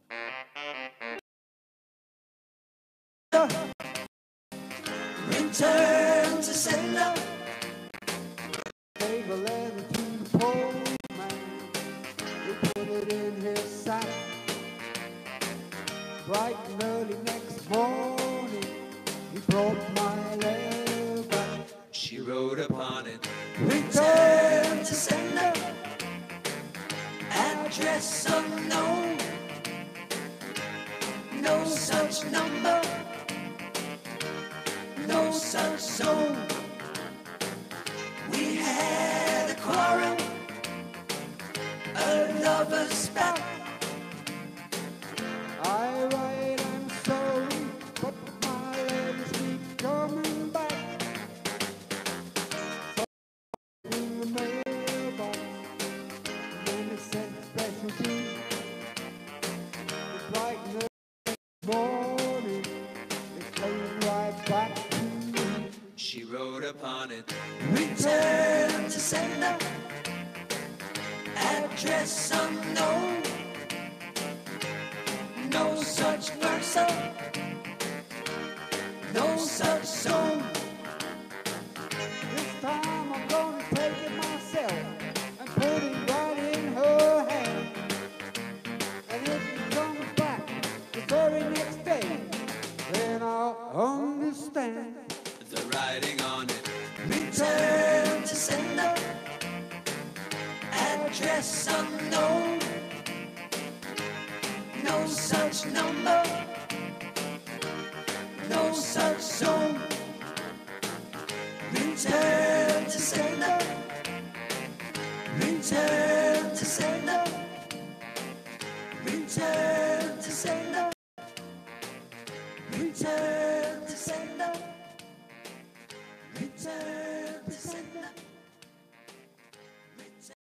Return to sender. Gave a letter to the postman. We put it in his sack. Bright and early next morning, he brought my letter back. She wrote upon it. Return to sender. Address unknown. No such number. No such zone. We had a quarrel, a lover's spat. I write, I'm sorry, but my letters keep coming back. So in the mailbox, then it sent special tea. It's bright and early morning, it came right back to me. She wrote upon it. Return to sender. Address unknown. No such person. No such zone. This time I'm gonna take it myself and put it right in her hand. And if she comes back the very next day, then I'll understand. The writing on it. Return to sender. Address unknown. No such number. No such zone. Return to sender. Return to sender. Return.